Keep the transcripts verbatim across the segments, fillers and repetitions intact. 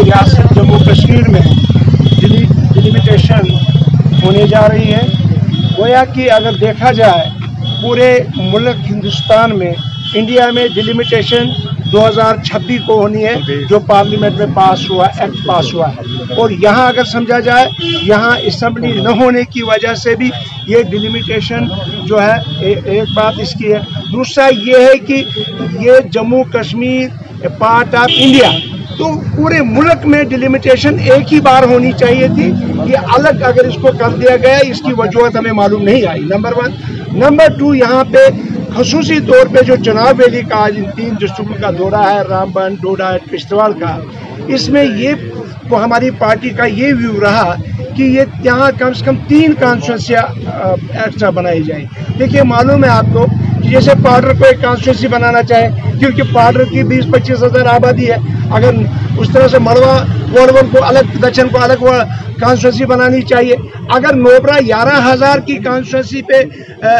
रियासत जम्मू कश्मीर में डिलिमिटेशन होने जा रही है। गोया कि अगर देखा जाए पूरे मुल्क हिंदुस्तान में, इंडिया में डिलिमिटेशन दो हज़ार छब्बीस को होनी है, जो पार्लियामेंट में पास हुआ, एक्ट पास हुआ है। और यहाँ अगर समझा जाए, यहाँ असेंबली न होने की वजह से भी ये डिलिमिटेशन जो है ए, एक बात इसकी है। दूसरा ये है कि ये Jammu Kashmir part of India, तो पूरे मुल्क में डिलिमिटेशन एक ही बार होनी चाहिए थी। ये अलग अगर इसको कर दिया गया, इसकी वजूहत हमें मालूम नहीं आई, नंबर वन। नंबर टू, यहाँ पे खसूसी तौर पे जो चुनाव वैली का आज इन तीन डिस्ट्रिक्टों का दौरा है, रामबन, डोडा, किश्तवाड़ का, इसमें ये तो हमारी पार्टी का ये व्यू रहा कि ये यहाँ कम से कम तीन कॉन्स्टिट्यूंसियाँ एक्स्ट्रा बनाई जाए। देखिए, मालूम है आपको कि जैसे पाउडर को एक कॉन्स्टिट्यूंसी बनाना चाहे, क्योंकि पाउडर की बीस पच्चीस हज़ार आबादी है, अगर उस तरह से मड़वा वोडवन को अलग, दक्षिण को अलग कॉन्स्टिट्यूंसी बनानी चाहिए। अगर नोबरा ग्यारह हज़ार की कॉन्स्टिट्यूंसी पे आ,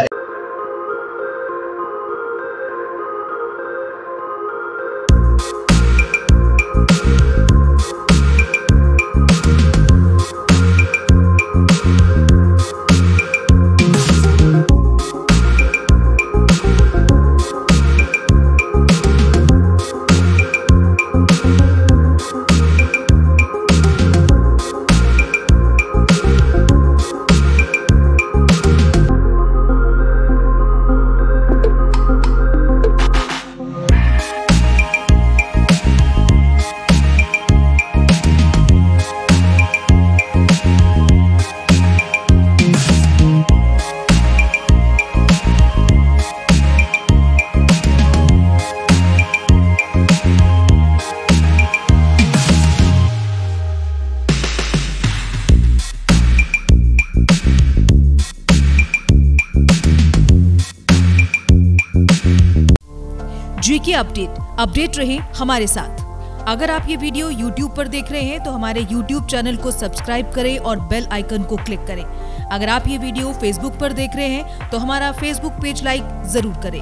जीके अपडेट अपडेट रहे हमारे साथ। अगर आप ये वीडियो यूट्यूब पर देख रहे हैं तो हमारे यूट्यूब चैनल को सब्सक्राइब करें और बेल आइकन को क्लिक करें। अगर आप ये वीडियो फेसबुक पर देख रहे हैं तो हमारा फेसबुक पेज लाइक जरूर करें।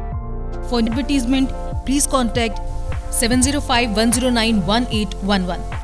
For advertisement please contact seven zero five one zero nine one eight one one.